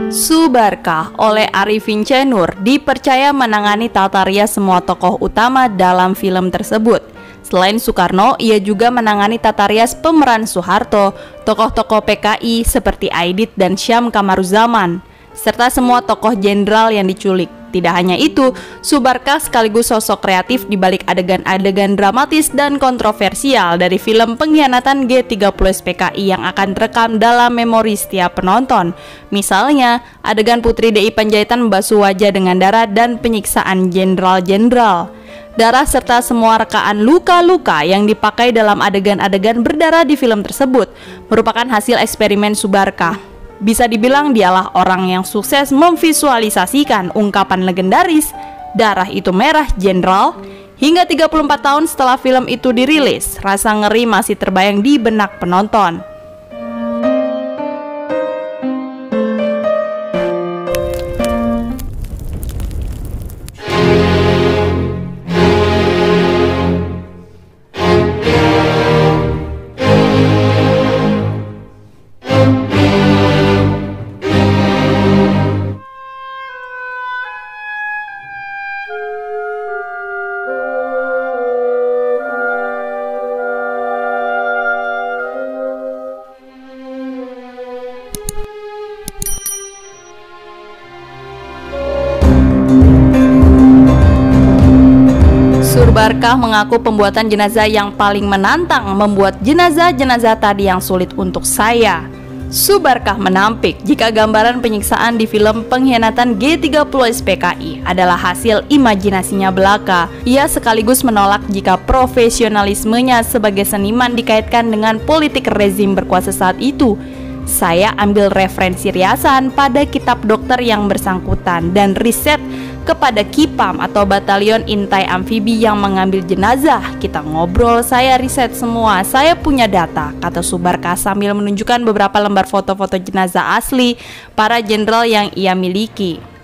Subarkah oleh Arifin C. Nur dipercaya menangani tata rias semua tokoh utama dalam film tersebut. Selain Soekarno, ia juga menangani tata rias pemeran Soeharto, tokoh-tokoh PKI seperti Aidit dan Syam Kamaruzaman, serta semua tokoh jenderal yang diculik. Tidak hanya itu, Subarkah sekaligus sosok kreatif di balik adegan-adegan dramatis dan kontroversial dari film Pengkhianatan G30 SPKI yang akan terekam dalam memori setiap penonton. Misalnya, adegan Putri DI Panjaitan membasuh wajah dengan darah dan penyiksaan jenderal-jenderal. Darah serta semua rekaan luka-luka yang dipakai dalam adegan-adegan berdarah di film tersebut merupakan hasil eksperimen Subarkah. Bisa dibilang dialah orang yang sukses memvisualisasikan ungkapan legendaris "darah itu merah, jenderal". Hingga 34 tahun setelah film itu dirilis, rasa ngeri masih terbayang di benak penonton. Subarkah mengaku pembuatan jenazah yang paling menantang membuat jenazah-jenazah tadi yang sulit untuk saya. Subarkah menampik jika gambaran penyiksaan di film Pengkhianatan G30 SPKI adalah hasil imajinasinya belaka. Ia sekaligus menolak jika profesionalismenya sebagai seniman dikaitkan dengan politik rezim berkuasa saat itu. Saya ambil referensi riasan pada kitab dokter yang bersangkutan dan riset kepada KIPAM atau Batalion Intai Amfibi yang mengambil jenazah. Kita ngobrol, saya riset semua, saya punya data, kata Subarkah sambil menunjukkan beberapa lembar foto-foto jenazah asli para jenderal yang ia miliki.